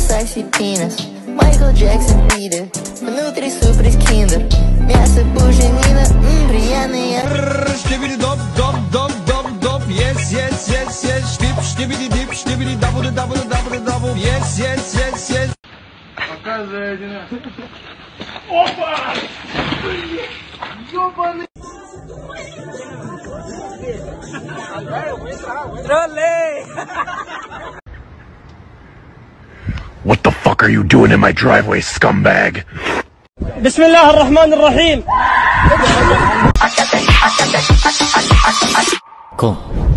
sexy penis. Michael Jackson Peter. Внутри сюрприз киндер. Мясо буженина, приятная. Штибиди доп, доп, доп, доп, доп. Yes, yes, yes, yes. Штип, штибиди дип, штибиди дабл, дабл, дабл, дабл. Yes, yes, yes, yes. Показывай один. Опа! Ёбаный! What the fuck are you doing in my driveway, scumbag? Bismillah ar-Rahman ar-Rahim. Cool.